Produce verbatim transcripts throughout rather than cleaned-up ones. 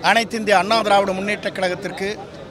அனைத்து இந்திய அண்ணா திராவிட முன்னேற்றக் கழகத்திற்கு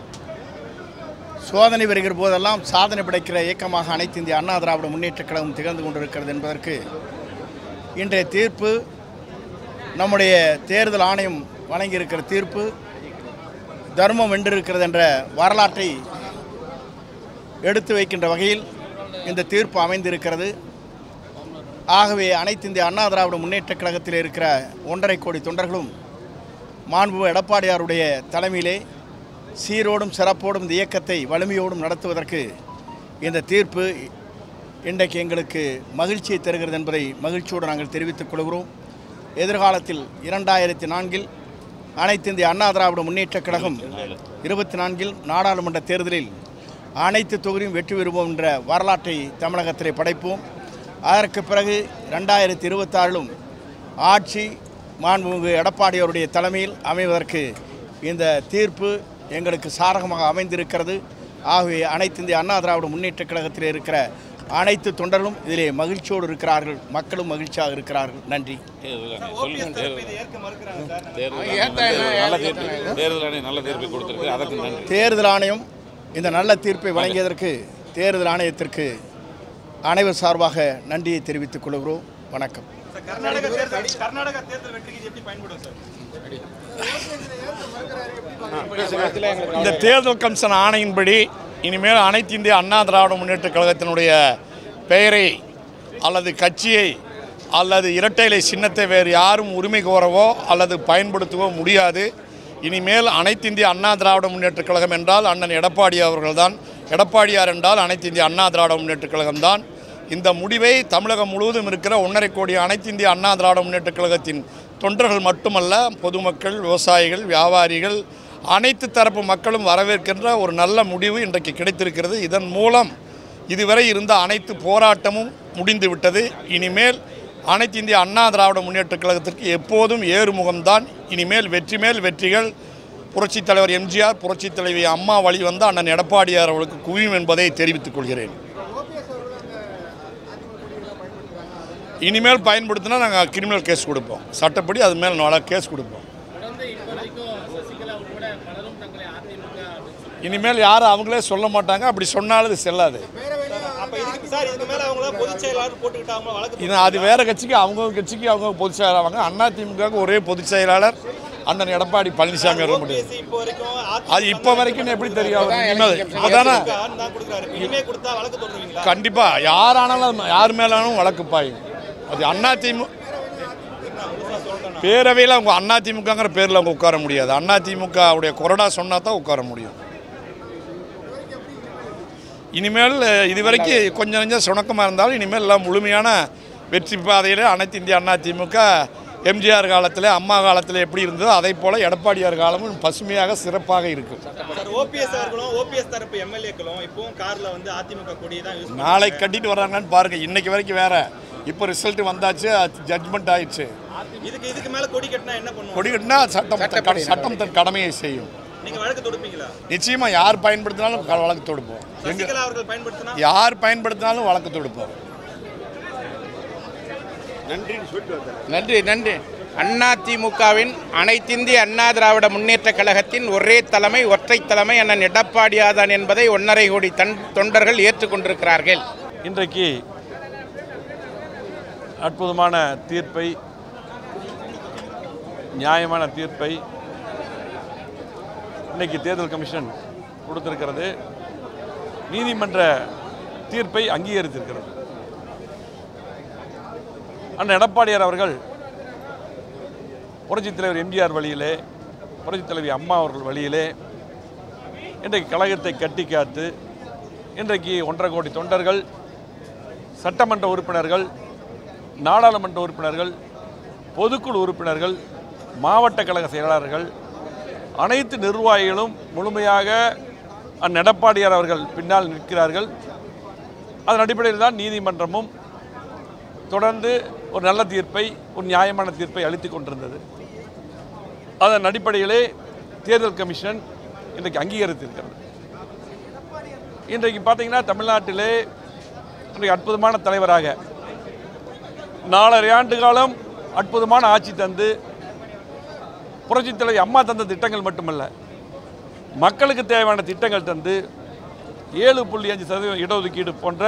சோதனை வருகிற போதெல்லாம் சாதனை படைக்கிற இயக்கமாக அனைத்து இந்திய அண்ணா திராவிட முன்னேற்றக் கழகம் திகழ்ந்து கொண்டிருக்கிறது என்பதற்கு இன்றைய தீர்ப்பு, நம்முடைய தேர்தல் ஆணையம் வழங்கியிருக்கிற தீர்ப்பு தர்மம் வென்றிருக்கிறது என்ற வரலாற்றை எடுத்து வைக்கின்ற வகையில் இந்த தீர்ப்பு அமைந்திருக்கிறது. ஆகவே அனைத்து இந்திய அண்ணா திராவிட முன்னேற்றக் கழகத்தில் இருக்கிற ஒன்றரை கோடி தொண்டர்களும் மாண்பு எடப்பாடியாருடைய தலைமையிலே சீரோடும் சிறப்போடும் இந்த இயக்கத்தை வலிமையோடும் நடத்துவதற்கு இந்த தீர்ப்பு இன்றைக்கு எங்களுக்கு மகிழ்ச்சியை தருகிறது என்பதை மகிழ்ச்சியோடு நாங்கள் தெரிவித்துக் கொள்கிறோம். எதிர்காலத்தில் இரண்டாயிரத்தி நான்கில் அனைத்து இந்திய அண்ணா திராவிட முன்னேற்றக் கழகம் இருபத்தி நான்கில் நாடாளுமன்ற தேர்தலில் அனைத்து தொகுதியும் வெற்றி பெறுவோம் என்ற வரலாற்றை தமிழகத்திலே படைப்போம். அதற்கு பிறகு ரெண்டாயிரத்தி இருபத்தாறிலும் ஆட்சி மாண்புமிகு எடப்பாடியாருடைய தலைமையில் அமைவதற்கு இந்த தீர்ப்பு எங்களுக்கு சாதகமாக அமைந்திருக்கிறது. ஆகவே அனைத்து இந்திய அண்ணா திராவிட முன்னேற்றக் கழகத்தில் இருக்கிற அனைத்து தொண்டர்களும் இதிலே மகிழ்ச்சியோடு இருக்கிறார்கள், மக்களும் மகிழ்ச்சியாக இருக்கிறார்கள். நன்றி. தேர்தல் ஆணையம் இந்த நல்ல தீர்ப்பை வழங்கியதற்கு தேர்தல் ஆணையத்திற்கு அனைவர் சார்பாக நன்றியை தெரிவித்துக் கொள்கிறோம். வணக்கம். இந்த தேர்தல் கமிஷன் ஆணையின்படி இனிமேல் அனைத்து இந்திய அண்ணா திராவிட முன்னேற்ற கழகத்தினுடைய பெயரை அல்லது கட்சியை அல்லது இரட்டை இலை சின்னத்தை வேறு யாரும் உரிமை கோரவோ அல்லது பயன்படுத்தவோ முடியாது. இனிமேல் அனைத்து இந்திய அண்ணா திராவிட முன்னேற்ற கழகம் என்றால் அண்ணன் எடப்பாடி அவர்கள்தான், எடப்பாடியார் என்றால் அனைத்து இந்திய அண்ணா திராவிட முன்னேற்ற கழகம்தான். இந்த முடிவை தமிழகம் முழுவதும் இருக்கிற ஒன்றரை கோடி அனைத்து இந்திய அண்ணா திராவிட முன்னேற்ற கழகத்தின் தொண்டர்கள் மட்டுமல்ல, பொதுமக்கள், விவசாயிகள், வியாபாரிகள், அனைத்து தரப்பு மக்களும் வரவேற்கின்ற ஒரு நல்ல முடிவு இன்றைக்கு கிடைத்திருக்கிறது. இதன் மூலம் இதுவரை இருந்த அனைத்து போராட்டமும் முடிந்துவிட்டது. இனிமேல் அனைத்து இந்திய அண்ணா திராவிட முன்னேற்ற கழகத்திற்கு எப்போதும் ஏறுமுகம்தான். இனிமேல் வெற்றி மேல் வெற்றிகள் புரட்சித் தலைவர் எம்ஜிஆர், புரட்சித் தலைவி அம்மா வழி வந்த அண்ணன் எடப்பாடியார் அவர்களுக்கு குவியும் என்பதை தெரிவித்துக் கொள்கிறேன். இனிமேல் பயன்படுத்தினா நாங்கள் கிரிமினல் கேஸ் கொடுப்போம், சட்டப்படி அது மேல் நாளாக கேஸ் கொடுப்போம். இனிமேல் யாரும் அவங்களே சொல்ல மாட்டாங்க, அப்படி சொன்னாலும் அது செல்லாது. அது வேற கட்சிக்கு அவங்க கட்சிக்கு அவங்க பொதுச் செயலாளர், அண்ணா திமுக ஒரே பொதுச் செயலாளர் அண்ணன் எடப்பாடி பழனிசாமி வர முடியாது. அது இப்போ வரைக்கும் எப்படி தெரியும்? இப்போதானே கண்டிப்பா யாரானாலும் யார் மேலானும் வழக்கு பாயும். அது அண்ணா திமுக பேரவையில் அவங்க அண்ணா திமுகங்கிற பேரில் அவங்க உட்கார முடியாது. அண்ணா திமுக உடைய கொறடா சொன்னா தான் உட்கார முடியும். இனிமேல் இதுவரைக்கும் கொஞ்சம் கொஞ்சம் சுணக்கமாக இருந்தாலும் இனிமேல் எல்லாம் முழுமையான வெற்றி பாதையில் அனைத்து இந்திய அண்ணா திமுக எம்ஜிஆர் காலத்தில், அம்மா காலத்தில் எப்படி இருந்ததோ அதை போல் எடப்பாடியார் காலமும் பசுமையாக சிறப்பாக இருக்கும். நாளை கட்டிட்டு வர்றாங்கன்னு பாருங்கள். இன்னைக்கு வரைக்கும் வேற, இப்போ ரிசல்ட் வந்தாச்சு, ஜட்மெண்ட் ஆயிடுச்சு. கொடி கட்டினா சட்டம் சட்டம் தன் கடமையை செய்யும். நிச்சயமா யார் பயன்படுத்தினாலும் வழக்கு தொடுப்போம். யார் பயன்படுத்தினாலும் வழக்கு தொடுப்போம். நன்றி நன்றி. அண்ணா திமுகவின் அனைத்திந்திய அண்ணா திராவிட முன்னேற்ற கழகத்தின் ஒரே தலைமை, ஒற்றை தலைமை அண்ணன் எடப்பாடியார் தான் என்பதை ஒன்றரை கோடி தன் தொண்டர்கள் ஏற்றுக்கொண்டிருக்கிறார்கள். இன்றைக்கு அற்புதமான தீர்ப்பை, நியாயமான தீர்ப்பை இன்றைக்கி தேர்தல் கமிஷன் கொடுத்திருக்கிறது. நீதிமன்ற தீர்ப்பை அங்கீகரித்திருக்கிறது. அண்ணன் எடப்பாடியார் அவர்கள் புரட்சித் தலைவர் எம்ஜிஆர் வழியிலே, புரட்சித் தலைவி அம்மா அவர்கள் வழியிலே இன்றைக்கு கழகத்தை கட்டி காத்து இன்றைக்கு ஒன்றரை கோடி தொண்டர்கள், சட்டமன்ற உறுப்பினர்கள், நாடாளுமன்ற உறுப்பினர்கள், பொதுக்குழு உறுப்பினர்கள், மாவட்ட கழக செயலாளர்கள், அனைத்து நிர்வாகிகளும் முழுமையாக அண்ணன் எடப்பாடியார் அவர்கள் பின்னால் நிற்கிறார்கள். அதன் அடிப்படையில் தான் நீதிமன்றமும் தொடர்ந்து ஒரு நல்ல தீர்ப்பை, ஒரு நியாயமான தீர்ப்பை அளித்து கொண்டிருந்தது. அதன் அடிப்படையிலே தேர்தல் கமிஷன் இன்றைக்கு அங்கீகரித்திருக்கிறது. இன்றைக்கு பார்த்தீங்கன்னா தமிழ்நாட்டிலே இன்றைக்கு அற்புதமான தலைவராக நாலரை ஆண்டு காலம் அற்புதமான ஆட்சி தந்து புரட்சித் தலைவி அம்மா தந்த திட்டங்கள் மட்டுமல்ல, மக்களுக்கு தேவையான திட்டங்கள் தந்து ஏழு புள்ளி அஞ்சு சதவீதம் இடஒதுக்கீடு போன்ற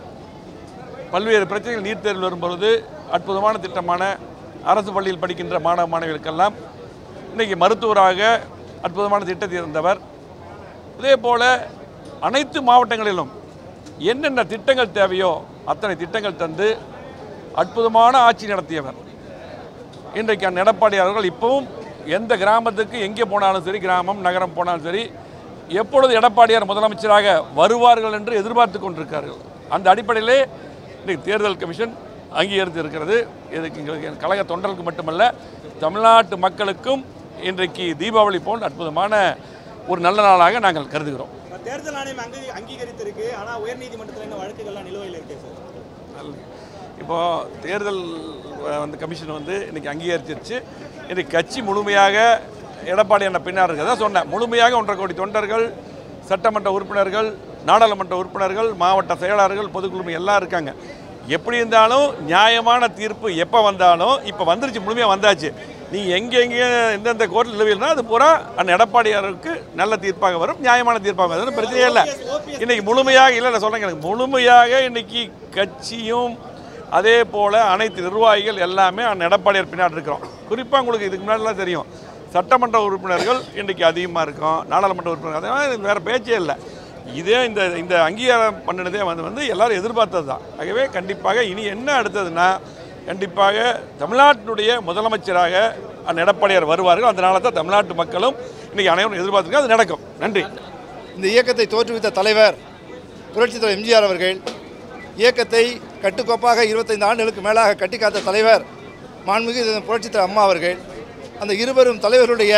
பல்வேறு பிரச்சனைகள் நீட் தேர்வில் வரும்பொழுது அற்புதமான திட்டமான அரசு பள்ளியில் படிக்கின்ற மாணவ மாணவிகளுக்கெல்லாம் இன்றைக்கி மருத்துவராக அற்புதமான திட்டத்தை இருந்தவர். இதே போல் அனைத்து மாவட்டங்களிலும் என்னென்ன திட்டங்கள் தேவையோ அத்தனை திட்டங்கள் தந்து அற்புதமான ஆட்சி நடத்தியவர். இன்றைக்கு அந்த எடப்பாடி அவர்கள் இப்பவும் எந்த கிராமத்துக்கு எங்கே போனாலும் சரி, கிராமம் நகரம் போனாலும் சரி, எப்பொழுது எடப்பாடியார் முதலமைச்சராக வருவார்கள் என்று எதிர்பார்த்து கொண்டிருக்கிறார்கள். அந்த அடிப்படையிலே இன்றைக்கு தேர்தல் கமிஷன் அங்கீகரித்து இருக்கிறது. இதுக்கு எங்களுக்கு கழக தொண்டர்களுக்கு மட்டுமல்ல, தமிழ்நாட்டு மக்களுக்கும் இன்றைக்கு தீபாவளி போல் அற்புதமான ஒரு நல்ல நாளாக நாங்கள் கருதுகிறோம். தேர்தல் ஆணையம் அங்கீ அங்கீகரித்திருக்கு, ஆனால் உயர்நீதிமன்றத்தில் என்ன வழக்குகள்லாம் நிலுவையில் இருக்கு சார்? இப்போது தேர்தல் வந்து கமிஷன் வந்து இன்றைக்கி அங்கீகரிச்சிருச்சு. இன்றைக்கி கட்சி முழுமையாக எடப்பாடி என்ற பின்னார் இருக்கிறதா சொன்னேன். முழுமையாக ஒன்றரை கோடி தொண்டர்கள், சட்டமன்ற உறுப்பினர்கள், நாடாளுமன்ற உறுப்பினர்கள், மாவட்ட செயலாளர்கள், பொதுக்குழு எல்லாம் இருக்காங்க. எப்படி இருந்தாலும் நியாயமான தீர்ப்பு எப்போ வந்தாலும் இப்போ வந்துருச்சு, முழுமையாக வந்தாச்சு. நீங்கள் எங்கெங்கே எந்தெந்த கோர்ட்டில் நிலவில்னா அது பூரா அந்த எடப்பாடியாருக்கு நல்ல தீர்ப்பாக வரும், நியாயமான தீர்ப்பாக வரும், பிரச்சனையே இல்லை. இன்றைக்கி முழுமையாக இல்லை இல்லை சொல்கிறேங்க, எனக்கு முழுமையாக இன்றைக்கி கட்சியும் அதே போல் அனைத்து நிர்வாகிகள் எல்லாமே அந்த எடப்பாடியார் பின்னாடி இருக்கிறோம். குறிப்பாக உங்களுக்கு இதுக்கு முன்னாடிலாம் தெரியும், சட்டமன்ற உறுப்பினர்கள் இன்றைக்கி அதிகமாக இருக்கும், நாடாளுமன்ற உறுப்பினர்கள் அதனால் வேறு பேச்சே இல்லை. இதே இந்த இந்த அங்கீகாரம் பண்ணினதே வந்து வந்து எல்லோரும் எதிர்பார்த்தது தான். ஆகவே கண்டிப்பாக இனி என்ன அடுத்ததுன்னா, கண்டிப்பாக தமிழ்நாட்டினுடைய முதலமைச்சராக அந்த எடப்பாடியார் வருவார்கள். அதனால தான் தமிழ்நாட்டு மக்களும் இன்றைக்கி அனைவரும் எதிர்பார்த்துருக்காங்க, அது நடக்கும். நன்றி. இந்த இயக்கத்தை தோற்றுவித்த தலைவர் புரட்சித் தலைவர் எம்ஜிஆர் அவர்கள், இயக்கத்தை கட்டுக்கோப்பாக இருபத்தைந்து ஆண்டுகளுக்கு மேலாக கட்டி காத்த தலைவர் மாண்புமிகு புரட்சித் தலைவர் அம்மா அவர்கள், அந்த இருவரும் தலைவர்களுடைய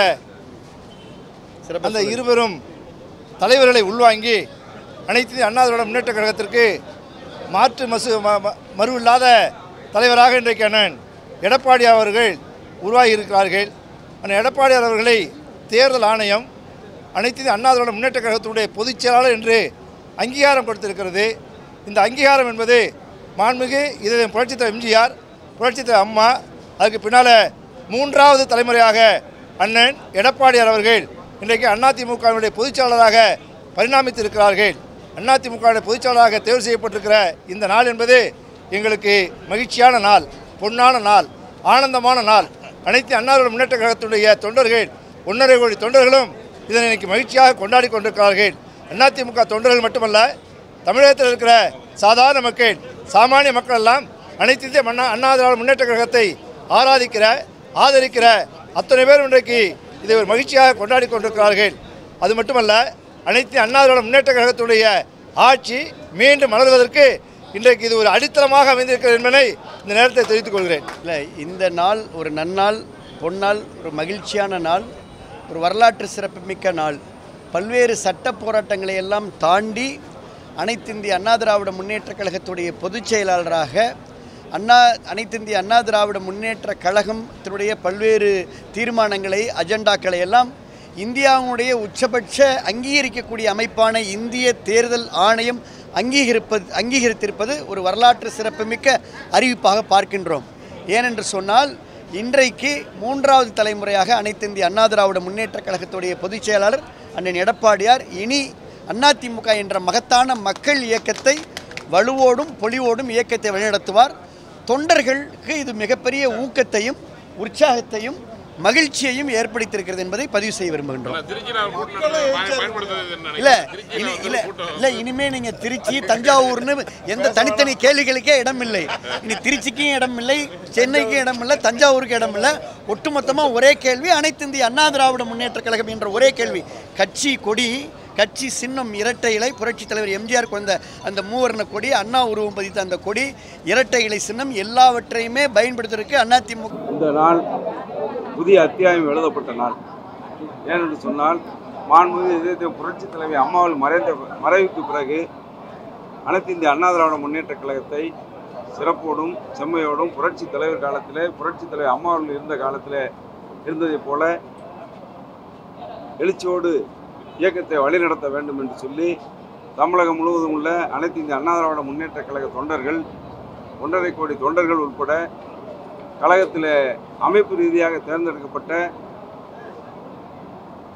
அந்த இருவரும் தலைவர்களை உள்வாங்கி அனைத்து இந்திய அண்ணா திராவிட முன்னேற்ற கழகத்திற்கு மாற்று மசு மறு இல்லாத தலைவராக இன்றைக்கு அண்ணன் எடப்பாடி அவர்கள் உருவாகி இருக்கிறார்கள். அந்த எடப்பாடி அவர்களை தேர்தல் ஆணையம் அனைத்து இந்திய அண்ணா திராவிட முன்னேற்ற கழகத்தினுடைய பொதுச் செயலாளர் என்று அங்கீகாரம் கொடுத்திருக்கிறது. இந்த அங்கீகாரம் என்பது மாண்புமிகு இதை புரட்சித் தலைவர் எம்ஜிஆர், புரட்சித் தலைவர் அம்மா, அதுக்கு பின்னால் மூன்றாவது தலைமுறையாக அண்ணன் எடப்பாடியார் அவர்கள் இன்றைக்கு அதிமுகவினுடைய பொதுச்செயலாளராக பரிணாமித்திருக்கிறார்கள். அதிமுகவுடைய பொதுச்செயலாளராக தேர்வு செய்யப்பட்டிருக்கிற இந்த நாள் என்பது எங்களுக்கு மகிழ்ச்சியான நாள், பொன்னான நாள், ஆனந்தமான நாள். அனைத்து அண்ணா திராவிட முன்னேற்ற கழகத்துடைய தொண்டர்கள், ஒன்றரை கோடி தொண்டர்களும் இதனை இன்னைக்கு மகிழ்ச்சியாக கொண்டாடி கொண்டிருக்கிறார்கள். அதிமுக தொண்டர்கள் மட்டுமல்ல, தமிழகத்தில் இருக்கிற சாதாரண மக்கள், சாமானிய மக்கள் எல்லாம் அனைத்து இந்திய அண்ணா அண்ணா திராவிட முன்னேற்ற கழகத்தை ஆராதிக்கிற, ஆதரிக்கிற அத்தனை பேர் இன்றைக்கு இதை ஒரு மகிழ்ச்சியாக கொண்டாடி கொண்டிருக்கிறார்கள். அது மட்டுமல்ல, அனைத்து அண்ணா திராவிட முன்னேற்ற கழகத்துடைய ஆட்சி மீண்டும் மலர்வதற்கு இன்றைக்கு இது ஒரு அடித்தளமாக அமைந்திருக்கிறது என்பதை இந்த நேரத்தை தெரிவித்துக் கொள்கிறேன். இல்லை, இந்த நாள் ஒரு நன்னாள், பொன்னாள், ஒரு மகிழ்ச்சியான நாள், ஒரு வரலாற்று சிறப்புமிக்க நாள். பல்வேறு சட்ட போராட்டங்களை எல்லாம் தாண்டி அனைத்து இந்திய அண்ணா திராவிட முன்னேற்ற கழகத்துடைய பொதுச் செயலாளராக அண்ணா அனைத்து இந்திய அண்ணா திராவிட முன்னேற்ற கழகத்தினுடைய பல்வேறு தீர்மானங்களை, அஜெண்டாக்களை எல்லாம் இந்தியாவுடைய உச்சபட்ச அங்கீகரிக்கக்கூடிய அமைப்பான இந்திய தேர்தல் ஆணையம் அங்கீகரிப்பது அங்கீகரித்திருப்பது ஒரு வரலாற்று சிறப்புமிக்க அறிவிப்பாக பார்க்கின்றோம். ஏனென்று சொன்னால், இன்றைக்கு மூன்றாவது தலைமுறையாக அனைத்து இந்திய அண்ணா திராவிட முன்னேற்ற கழகத்துடைய பொதுச் செயலாளர் அண்ணன் எடப்பாடியார் இனி அதிமுக என்ற மகத்தான மக்கள் இயக்கத்தை வலுவோடும் பொலிவோடும் இயக்கத்தை வழிநடத்துவார். தொண்டர்களுக்கு இது மிகப்பெரிய ஊக்கத்தையும் உற்சாகத்தையும் மகிழ்ச்சியையும் ஏற்படுத்தியிருக்கிறது என்பதை பதிவு செய்ய விரும்புகின்றோம். இல்லை இல்லை இல்லை இல்லை இனிமேல் நீங்கள் திருச்சி, தஞ்சாவூர்னு எந்த தனித்தனி கேள்விகளுக்கே இடமில்லை. இனி திருச்சிக்கும் இடமில்லை, சென்னைக்கும் இடமில்லை, தஞ்சாவூருக்கு இடமில்லை. ஒட்டுமொத்தமாக ஒரே கேள்வி, அனைத்து இந்திய அண்ணா திராவிட முன்னேற்ற கழகம் என்ற ஒரே கேள்வி. கட்சி கொடி, கட்சி சின்னம் இரட்டை இலை, புரட்சித் தலைவர் எம்ஜிஆர் கொண்ட அந்த மூவர்ண கொடி, அண்ணா உருவம் பதித்த அந்த கொடி, இரட்டை இலை சின்னம் எல்லாவற்றையுமே பயன்படுத்துவதற்கு அதிமுக இந்த நாள் புதிய அத்தியாயம் எழுதப்பட்ட நாள். ஏனென்று சொன்னால், மாண்புமிகு புரட்சித் தலைவி அம்மாவில் மறைந்த மறைவுக்கு பிறகு அனைத்து இந்திய அண்ணா திராவிட முன்னேற்ற கழகத்தை சிறப்போடும் செம்மையோடும் புரட்சித் தலைவர் காலத்தில், புரட்சித் தலைவர் அம்மாவில் இருந்த காலத்தில் இருந்ததைப் போல எழுச்சியோடு இயக்கத்தை வழிநடத்த வேண்டும் என்று சொல்லி தமிழகம் முழுவதும் உள்ள அனைத்து இந்திய அண்ணா திராவிட முன்னேற்ற கழக தொண்டர்கள், ஒன்றரை கோடி தொண்டர்கள் உட்பட கழகத்தில் அமைப்பு ரீதியாக தேர்ந்தெடுக்கப்பட்ட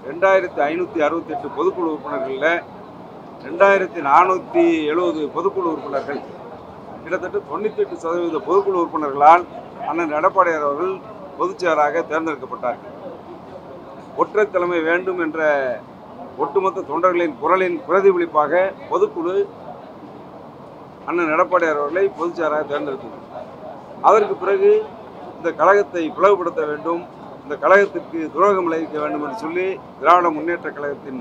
ரெண்டாயிரத்தி ஐநூற்றி அறுபத்தி எட்டு பொதுக்குழு உறுப்பினர்களில் ரெண்டாயிரத்தி நானூற்றி எழுபது பொதுக்குழு உறுப்பினர்கள், கிட்டத்தட்ட தொண்ணூற்றி எட்டு சதவீத பொதுக்குழு உறுப்பினர்களால் அண்ணன் எடப்பாடியார் அவர்கள் பொதுச்செயலராக தேர்ந்தெடுக்கப்பட்டார்கள். ஒற்றை தலைமை வேண்டும் என்ற ஒட்டுமொத்த தொண்டர்களின் குரலின் பிரதிபலிப்பாக பொதுக்குழு அண்ணன் எடப்பாடியார் அவர்களை பொதுச்செயலராக தேர்ந்தெடுத்தது. அதற்கு பிறகு இந்த கழகத்தை பிளவுபடுத்த வேண்டும், இந்த கழகத்திற்கு துரோகம் விளைவிக்க வேண்டும் என்று சொல்லி திராவிட முன்னேற்ற கழகத்தின்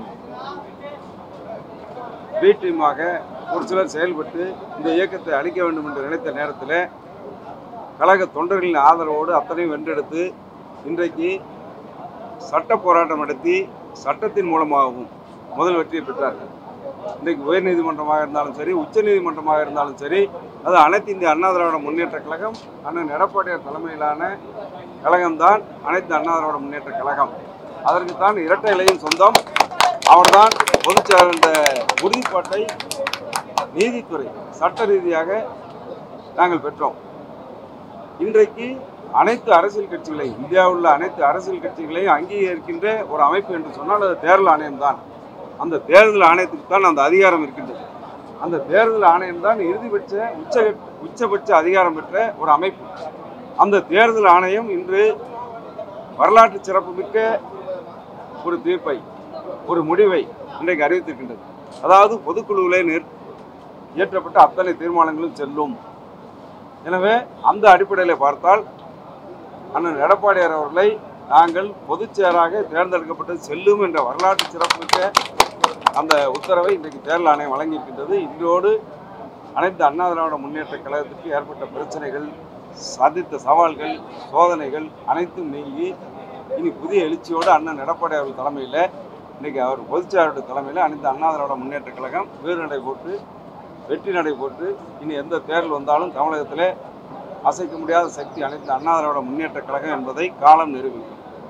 பி டீமாக ஒரு சிலர் செயல்பட்டு இந்த இயக்கத்தை அழிக்க வேண்டும் என்று நினைத்த நேரத்தில் கழக தொண்டர்களின் ஆதரவோடு அத்தனையும் வென்றெடுத்து இன்றைக்கு சட்ட போராட்டம் நடத்தி சட்டத்தின் மூலமாகவும் முதல் வெற்றியை பெற்றார்கள். இன்றைக்கு உயர்நீதிமன்றமாக இருந்தாலும் சரி, உச்ச நீதிமன்றமாக இருந்தாலும் சரி, அது அனைத்து இந்திய அண்ணா திராவிட முன்னேற்ற கழகம் அண்ணன் எடப்பாடியார் தலைமையிலான கழகம்தான் அனைத்து அண்ணா திராவிட முன்னேற்ற கழகம். அதற்குத்தான் இரட்டை இலையும் சொந்தம். அவர்தான் பொதுச்செயலர் என்ற உறுதிப்பாட்டை நீதித்துறை சட்ட ரீதியாக நாங்கள் பெற்றோம். இன்றைக்கு அனைத்து அரசியல் கட்சிகளை, இந்தியாவில் உள்ள அனைத்து அரசியல் கட்சிகளையும் அங்கீகரிக்கின்ற ஒரு அமைப்பு என்று சொன்னால் அது தேர்தல் ஆணையம் தான். அந்த தேர்தல் ஆணையத்துக்கு தான் அந்த அதிகாரம் இருக்கின்றது. அந்த தேர்தல் ஆணையம் தான் இறுதிபட்ச உச்ச உச்சபட்ச அதிகாரம் பெற்ற ஒரு அமைப்பு. அந்த தேர்தல் ஆணையம் இன்று வரலாற்று சிறப்புமிக்க ஒரு தீர்ப்பை, ஒரு முடிவை இன்றைக்கு அறிவித்திருக்கின்றது. அதாவது பொதுக்குழுவிலே இயற்றப்பட்ட அத்தனை தீர்மானங்களும் செல்லும். எனவே அந்த அடிப்படையில் பார்த்தால் அண்ணன் எடப்பாடியார் அவர்களை நாங்கள் பொதுச்செயலராக தேர்ந்தெடுக்கப்பட்டது செல்லும் என்ற வரலாற்று சிறப்புமிக்க அந்த உத்தரவை இன்றைக்கு தேர்தல் ஆணையம் வழங்கியிருக்கின்றது. இன்றோடு அனைத்து அண்ணா திராவிட முன்னேற்ற கழகத்திற்கு ஏற்பட்ட பிரச்சனைகள், சாதித்த சவால்கள், சோதனைகள் அனைத்தும் நீங்கி இனி புதிய எழுச்சியோடு அண்ணன் எடப்பாடி அவர்கள் தலைமையில் இன்றைக்கி அவர் பொதுச்செயலாளருடைய தலைமையில் அனைத்து அண்ணா திராவிட முன்னேற்ற கழகம் வீறுநடை போட்டு வெற்றி நடை போட்டு இனி எந்த தேர்தல் வந்தாலும் தமிழகத்தில் அசைக்க முடியாத சக்தி அனைத்து அண்ணா திராவிட முன்னேற்ற கழகம் என்பதை காலம் நிரூபிக்கும்.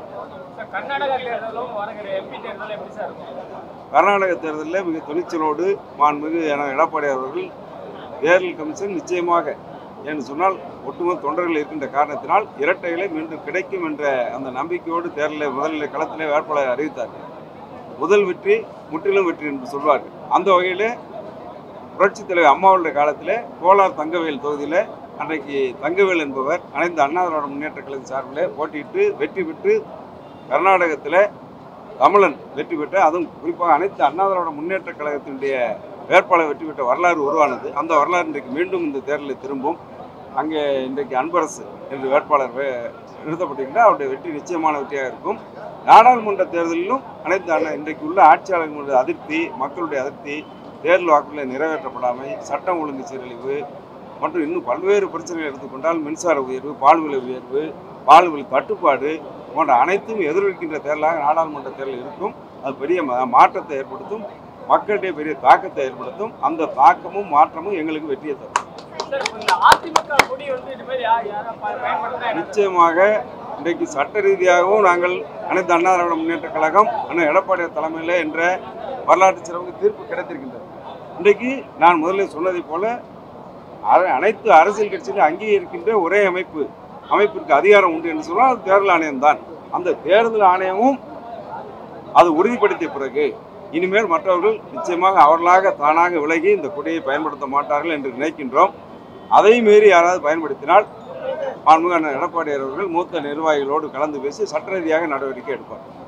கர்நாடக தேர்தலில் மிக துணிச்சலோடு மாண்புமிகு என எடப்பாடி அவர்கள் தேர்தல் கமிஷன் நிச்சயமாக என்று சொன்னால் ஒட்டுமொத்த தொண்டர்கள் இருக்கின்ற காரணத்தினால் இரட்டைகளை மீண்டும் கிடைக்கும் என்ற அந்த நம்பிக்கையோடு தேர்தலில் முதலில் களத்திலே வேட்பாளரை அறிவித்தார்கள். முதல் வெற்றி முற்றிலும் வெற்றி என்று சொல்வார்கள். அந்த வகையில் புரட்சித் தலைவர் அம்மாவுடைய காலத்தில் கோலார் தங்கவேல் தொகுதியில் அன்றைக்கு தங்கவேல் என்பவர் அனைத்து அண்ணா திராவிட முன்னேற்ற கழக சார்பில் போட்டியிட்டு வெற்றி பெற்று கர்நாடகத்தில் தமிழன் வெற்றி பெற்ற, அதுவும் குறிப்பாக அனைத்து அண்ணா திராவிட முன்னேற்ற கழகத்தினுடைய வேட்பாளர் வெற்றி பெற்ற வரலாறு உருவானது. அந்த வரலாறு இன்றைக்கு மீண்டும் இந்த தேர்தலில் திரும்பும். அங்கே இன்றைக்கு அன்பரசு என்று வேட்பாளர் நிறுத்தப்பட்டிருக்கிறார். அவருடைய வெற்றி நிச்சயமான வெற்றியாக இருக்கும். நாடாளுமன்ற தேர்தலிலும் அனைத்து அண்ணா இன்றைக்கு உள்ள ஆட்சியாளர்களுடைய அதிருப்தி, மக்களுடைய அதிருப்தி, தேர்தல் வாக்குறுதிகளை நிறைவேற்றப்படாமை, சட்டம் ஒழுங்கு சீரழிவு மற்றும் இன்னும் பல்வேறு பிரச்சனைகள் எடுத்துக்கொண்டால் மின்சார உயர்வு, பால் விலை உயர்வு, பால் விலை தட்டுப்பாடு போன்ற அனைத்தும் எதிர்விக்கின்ற தேர்தலாக நாடாளுமன்ற தேர்தல் இருக்கும். அது பெரிய மாற்றத்தை ஏற்படுத்தும், மக்களிடையே பெரிய தாக்கத்தை ஏற்படுத்தும். அந்த தாக்கமும் மாற்றமும் எங்களுக்கு வெற்றியை தரும். நிச்சயமாக இன்றைக்கு சட்ட ரீதியாகவும் நாங்கள் அனைத்து அண்ணா திராவிட முன்னேற்ற கழகம் அண்ணன் எடப்பாடியார் தலைமையில் என்ற வரலாற்று சிறப்புக்கு தீர்ப்பு கிடைத்திருக்கின்றது. இன்றைக்கு நான் முதலில் சொன்னதை போல அனைத்து அரசியல் கட்சிகளும் அங்கீகரிக்கின்ற ஒரே அமைப்பு அமைப்பிற்கு அதிகாரம் உண்டு என்று சொன்னால் அது தேர்தல் ஆணையம் தான். அந்த தேர்தல் ஆணையமும் அது உறுதிப்படுத்திய பிறகு இனிமேல் மற்றவர்கள் நிச்சயமாக அவர்களாக தானாக விலகி இந்த கொடியை பயன்படுத்த மாட்டார்கள் என்று நினைக்கின்றோம். அதை மீறி யாராவது பயன்படுத்தினால் மாண்புமிகு அண்ணன் எடப்பாடியார் அவர்கள் மூத்த நிர்வாகிகளோடு கலந்து பேசி சட்ட ரீதியாக நடவடிக்கை எடுப்பார்.